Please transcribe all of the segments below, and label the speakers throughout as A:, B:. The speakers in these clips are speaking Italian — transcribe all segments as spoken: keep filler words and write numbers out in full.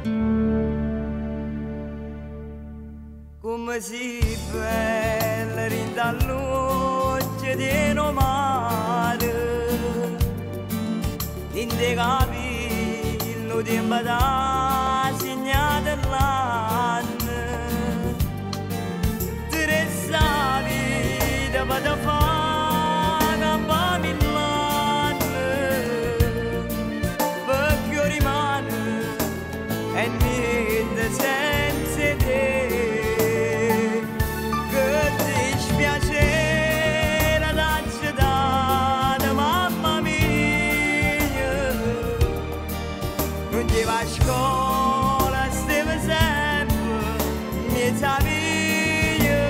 A: Come si bella rindalluce di un mare, in de capillo di imbada segnata l'anno, ti resta vita per te fare campa mill'anno, perché rimane e niente senza te. Va a scuola, stava sempre miezza via,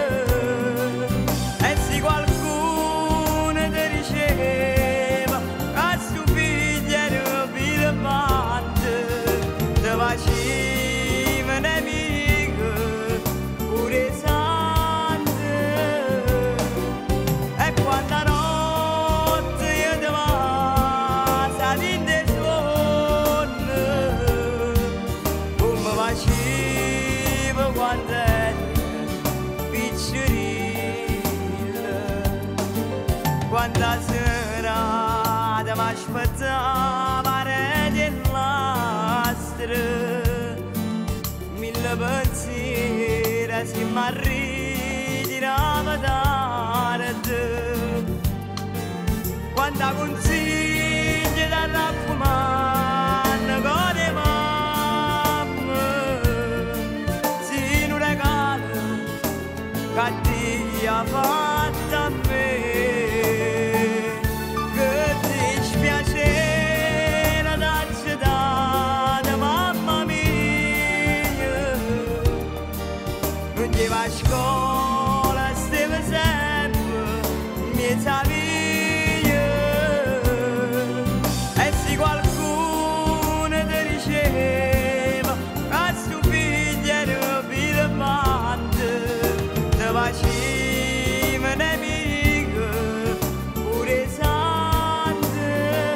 A: e se qualcuno ti diceva che suo figlio era filipante, ti faceva nemico pure sante, e quando a notte io ti vas a dire facevo quando ero piccerilla, quando a serata mi aspettava rete lastre, mille pensieri si mi ritirava tardi, quando consigli da raccomando con le mani che ti ha fatto a me, che ti spiaceva darci data, mamma mia, non ti va a scuola, stava sempre miezza via, e se qualcuno ti diceva che suo figlio era filipante, faceva nemico pure sante,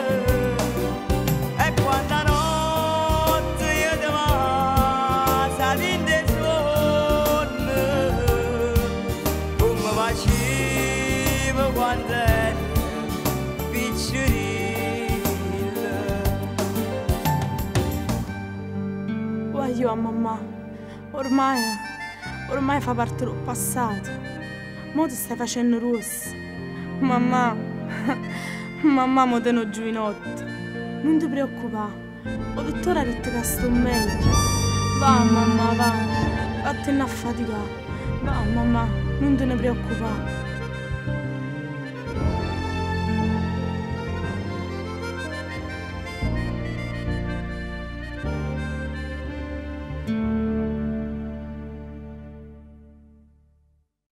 A: e quando a notte io ti vas a dire sonno, come faceva quando ero piccerilla.
B: Voglio a mamma, ormai Ormai fa parte del passato. Mo ti stai facendo rossa. Mamma, mamma mo te ne giù in notte. Non ti preoccupare. Il dottore ha detto che sto meglio. Va mamma, va. Vattene a faticare. Va mamma, non te ne preoccupare.